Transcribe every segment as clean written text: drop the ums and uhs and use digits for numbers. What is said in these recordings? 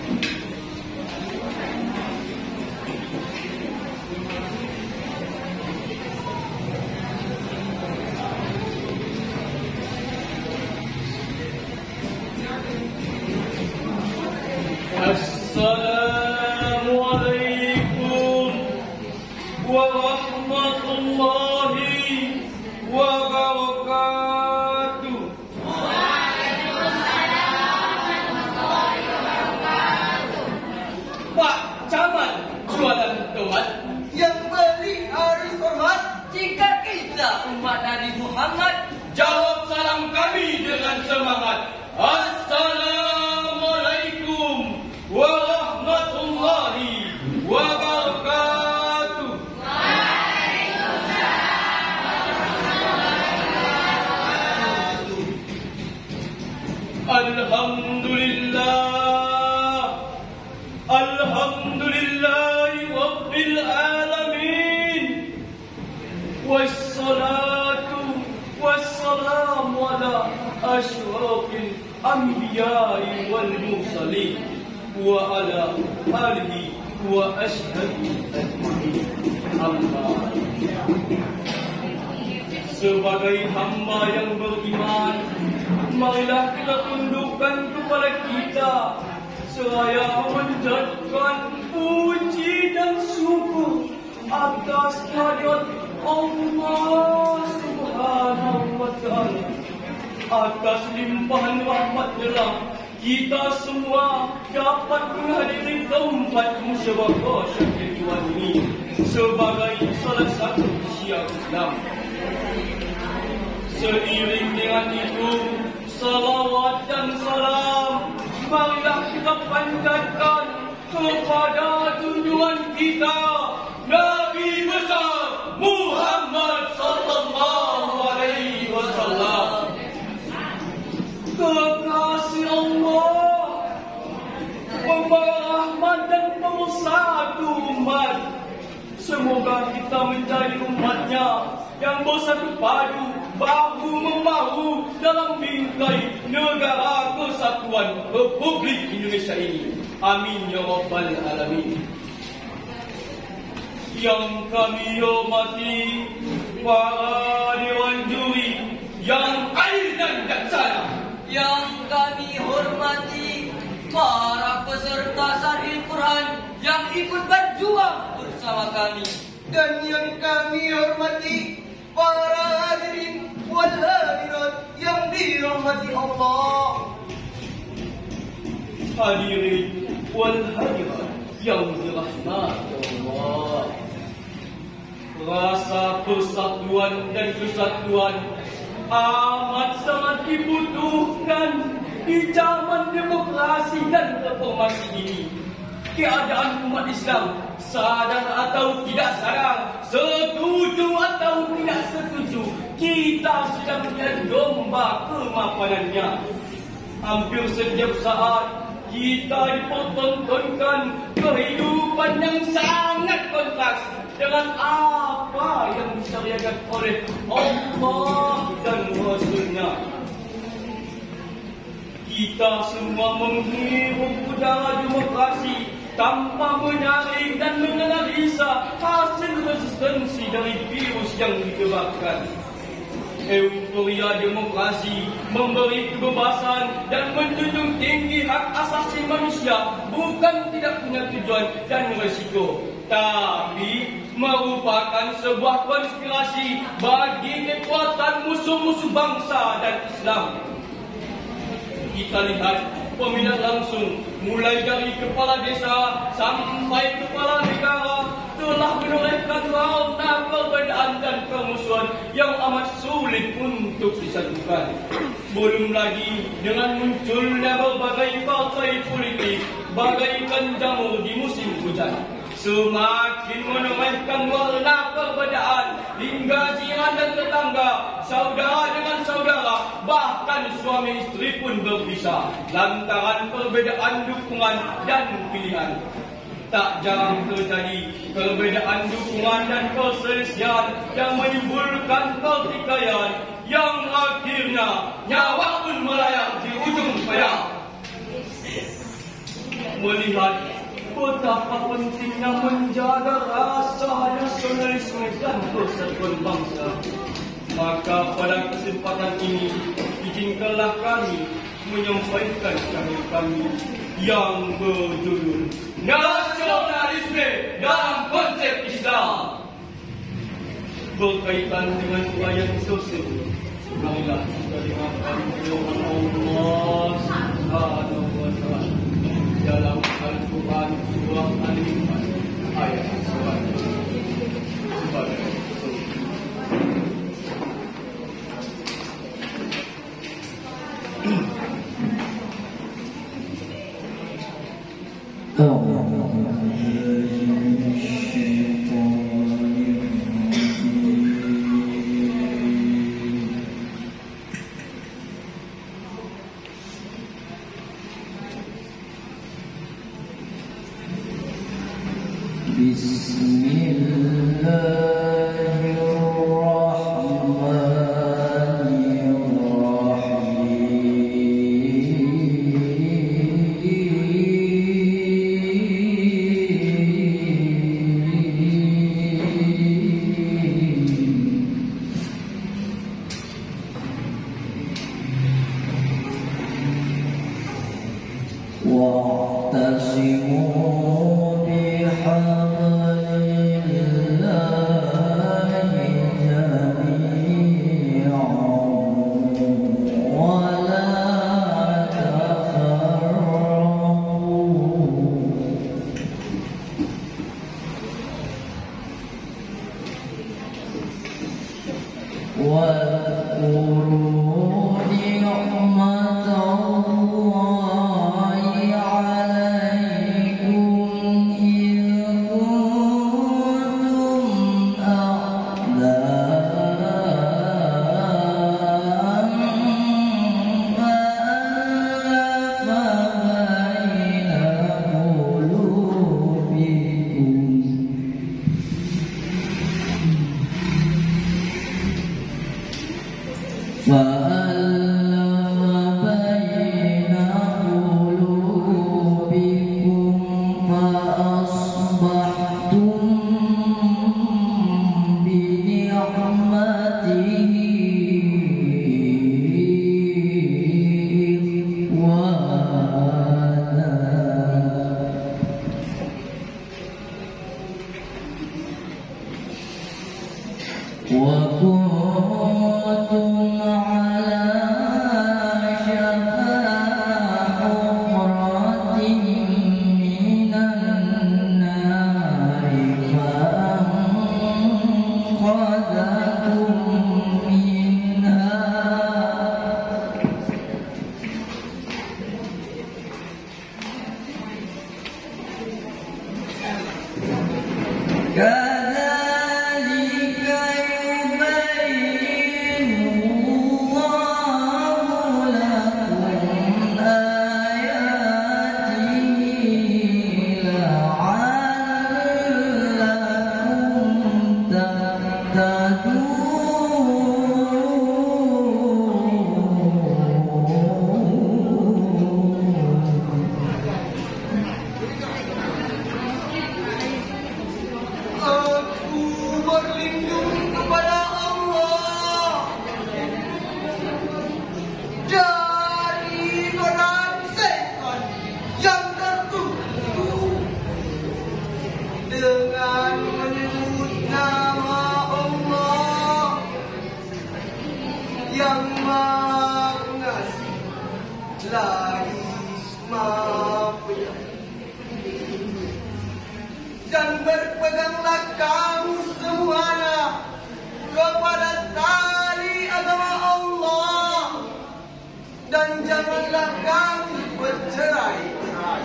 Assalamualaikum warahmatullahi wabarakatuh. Pak Camat jualan tomat, yang beli harus hormat. Jika kita umat Nabi Muhammad, jawab salam kami dengan semangat. Assalamualaikum warahmatullahi wabarakatuh. Alhamdulillah, alhamdulillahi rabbil alamin. Wassalatu wassalamu ala asyrafil anbiya'i wal mursalin wa ala alihi wa ashabihi ajma'in. Amma sebagai hamba yang beriman, marilah kita tundukkan kepada kita seraya menjadikan puji dan syukur atas kehadirat Allah Subhanahu wa Ta'ala. Atas limpahan rahmat-Nya kita semua dapat menghadiri tempat musyawarah syahriwan ini sebagai salah satu syiar Islam. Seiring dengan itu, salawat dan salam marilah kita panjatkan kepada junjungan kita, Nabi besar Muhammad sallallahu alaihi wasallam. Kekasih Allah, pembawa rahmat dan pemersatu umat. Semoga kita menjadi umatnya yang bersatu padu, bahu-membahu dalam bingkai negara kesatuan Republik Indonesia ini. Amin ya rabbal alamin. Yang kami hormati para dewan juri yang adil dan bijaksana, yang kami hormati para peserta Syarhil Quran yang ikut berjuang bersama kami, Dan yang kami hormati para hadirin wal hadirat yang dirahmati Allah. hadirin wal hadirat yang dirahmati Allah. Rasa persatuan dan kesatuan amat sangat dibutuhkan di zaman demokrasi dan reformasi ini. Keadaan umat Islam, sadar atau tidak sadar, setuju atau tidak setuju, kita sedang menjadi domba kemapanannya. Hampir setiap saat kita dipertontonkan kehidupan yang sangat kompleks dengan apa yang disyariatkan oleh Allah dan Rasul-Nya. Kita semua menghirup udara demokrasi tanpa menyaring dan menganalisa hasil resistensi dari virus yang dikeluarkan. Euforia demokrasi memberi kebebasan dan menjunjung tinggi hak asasi manusia bukan tidak punya tujuan dan risiko, tapi merupakan sebuah konspirasi bagi kekuatan musuh-musuh bangsa dan Islam. Kita lihat pemilihan langsung mulai dari kepala desa sampai kepala negara telah menorehkan warna perbedaan dan permusuhan yang amat sulit untuk disatukan. Belum lagi dengan munculnya berbagai partai politik bagaikan jamur di musim hujan, semakin menorehkan warna perbedaan hingga jiran dan tetangga, saudara dengan saudara, bahkan suami istri pun berpisah lantaran perbedaan dukungan dan pilihan. Tak jarang terjadi perbedaan dukungan dan perselisihan yang menimbulkan pertikaian yang akhirnya nyawa pun melayang di ujung pedang. melihat betapa pentingnya menjaga rasa nasionalisme dan persatuan bangsa. Maka pada kesempatan ini, izinkanlah kami menyampaikan syair kami yang berjudul Nasionalisme dalam Konsep Islam. Berkaitan dengan ayat sosial, marilah kita dengarkan firman Allah Subhanahu wa Ta'ala dalam Al-Quran surah Al-Imran ayat 1. Dan berpeganglah kamu semuanya kepada tali agama Allah, dan janganlah kamu bercerai-berai.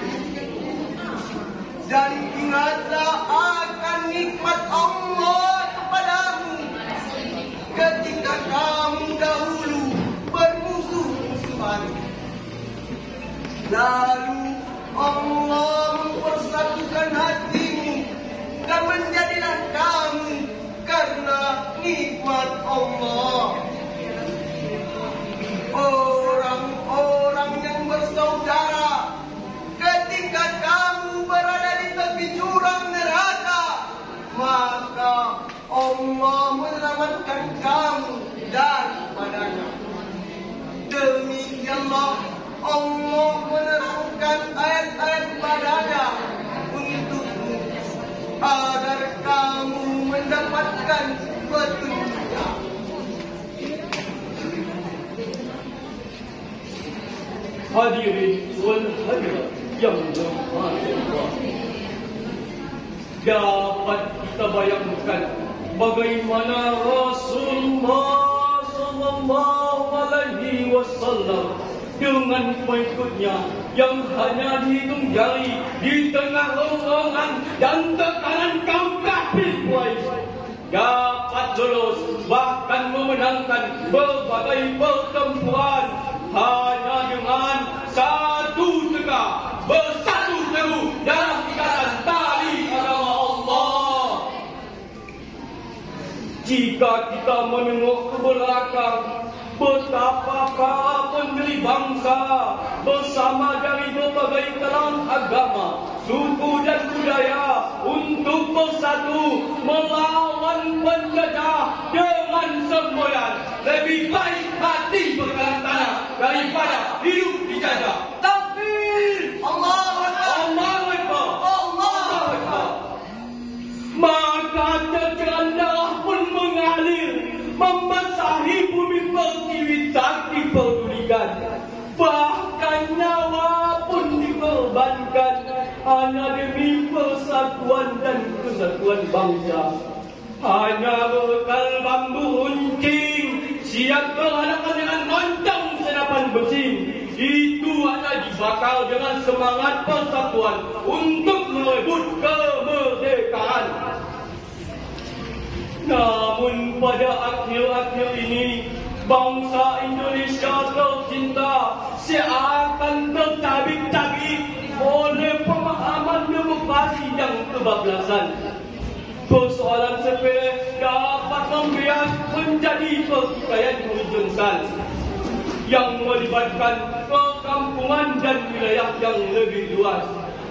Dan ingatlah akan nikmat Allah kepadamu ketika kamu dahulu bermusuh-musuhan. Lalu Allah mempersatukan hatimu dan menjadilah kamu karena nikmat Allah orang-orang yang bersaudara ketika Allah menyelamatkan kamu daripadanya. Demikianlah Allah menerangkan ayat-ayat padanya untukmu agar kamu mendapatkan petunjuknya. Hadirin wal hadirat yang berbahagia, dapat kita bayangkan bagaimana Rasulullah sallallahu alaihi wasallam dengan pengikutnya yang hanya dihitung jari di tengah rombongan dan tekanan kaum kafir Quraisy dapat lolos bahkan memenangkan berbagai pertempuran hanya dengan satu tegak bersatu teguh dalam ikatan tali agama Allah. Jika kita menengok ke belakang, betapa para pendiri bangsa bersama dari berbagai kalangan agama, suku dan budaya untuk bersatu melawan penjajah dengan semboyan lebih baik mati berkalan tanah daripada hidup dijajah. Takbir! Allahu Akbar! Allahu Akbar! Allahu Akbar! Maka ceceran darah pun mengalir membasahi bumi pertiwi tak dipedulikan, bahkan nyawa pun dikorbankan hanya demi persatuan dan kesatuan bangsa. Hanya bekal bambu runcing siap berhadapan dengan lonceng senapan besi, itu hanya dibakar dengan semangat persatuan untuk merebut kemerdekaan. Namun pada akhir-akhir ini bangsa Indonesia tercinta seakan tercabik-cabik oleh pemahaman demokrasi yang kebablasan. Persoalan sepele dapat membias menjadi pertikaian horizontal yang melibatkan perkampungan dan wilayah yang lebih luas.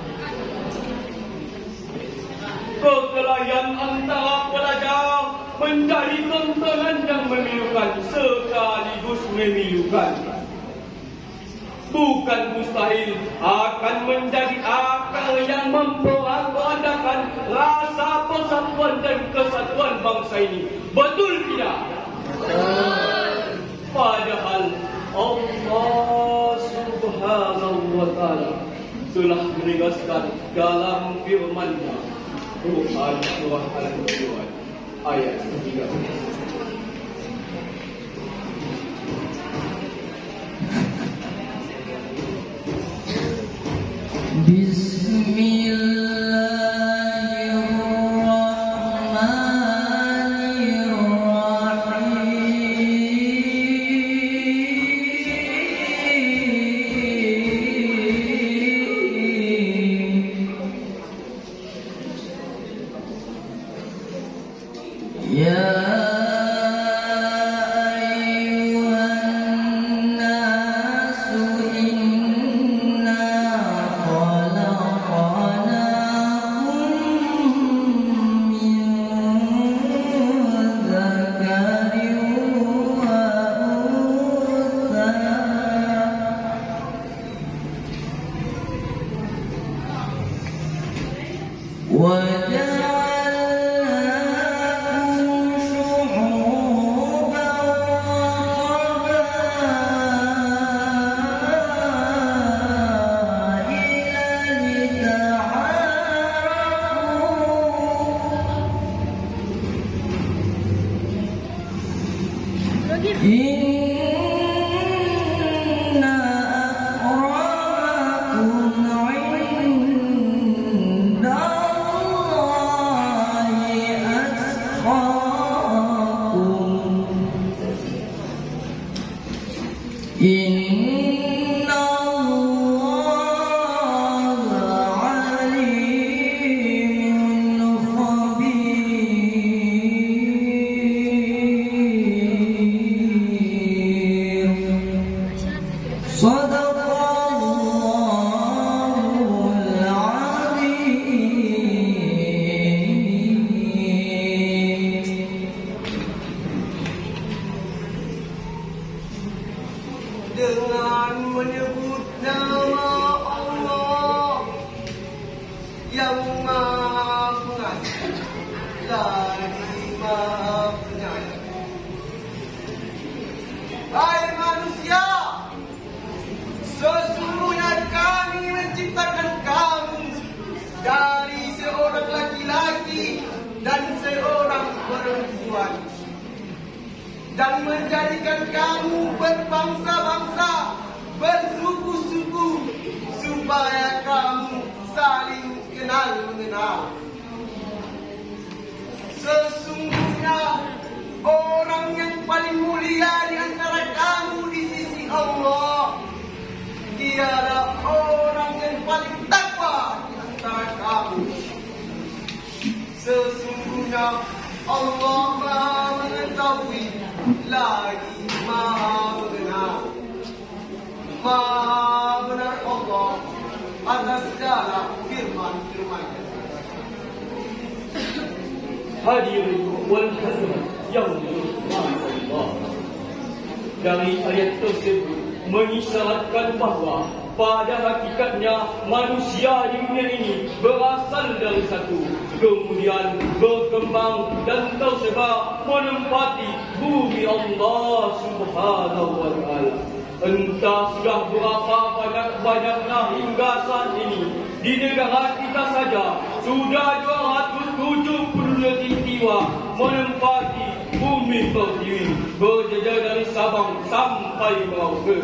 Perkelahian antara pelajar menjadi tontonan yang memilukan sekaligus memilukan. Bukan mustahil akan menjadi akar yang memporak-porandakan rasa persatuan dan kesatuan bangsa ini. Betul tidak? Padahal Allah Subhanahu wa Ta'ala telah menegaskan dalam firman-Nya, Quran surah Al-Quran ayat 3. Inna akramakum 'inda Allah yang maha pengasih lagi maha penyayang. Hai manusia, sesungguhnya kami menciptakan kamu dari seorang laki-laki dan seorang perempuan, dan menjadikan kamu berbangsa-bangsa, bersuku-suku, supaya kamu saling kenal-mengenal. Sesungguhnya orang yang paling mulia di antara kamu di sisi Allah, dialah orang yang paling takwa di antara kamu. Sesungguhnya Allah Maha mengetahui lagi Maha mengenal. Maha benar Allah atas segala firman-firman-Nya. Hadirin wal hadirat yang dirahmati Allah. Dari ayat tersebut mengisyaratkan bahawa pada hakikatnya manusia di dunia ini berasal dari satu, kemudian berkembang dan tersebar menempati bumi Allah Subhanahu wa Ta'ala. Entah sudah berapa banyak-banyaknya hingga saat ini di negara kita saja sudah 270 jiwa menempati bumi pertiwi, berjejak dari Sabang sampai Merauke.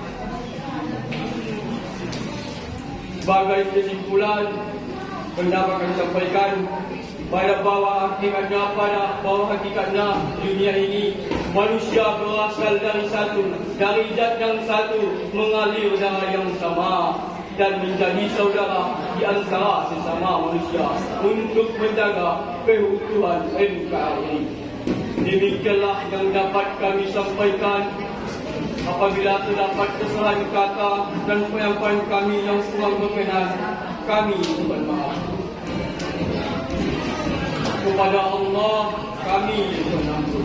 Sebagai kesimpulan, pendapat kami sampaikan pada bawah hakikatnya dunia ini manusia berasal dari satu, dari zat yang satu, mengalir darah yang sama dan menjadi saudara di antara sesama manusia untuk menjaga keutuhan NKRI. Demikianlah yang dapat kami sampaikan. Apabila terdapat kesalahan kata dan penyampaian kami yang kurang berkenan, kami mohon maaf. Kepada Allah kami bernampus.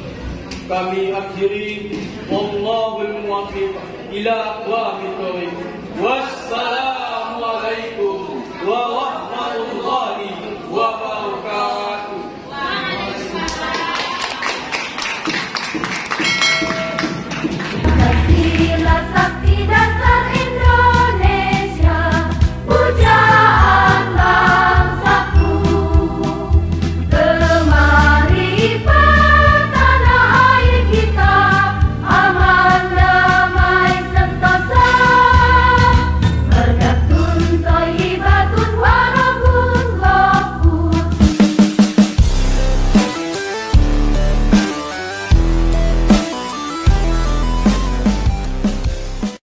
Kami akhiri, wallahul muwaffiq ila aqwamit thoriq.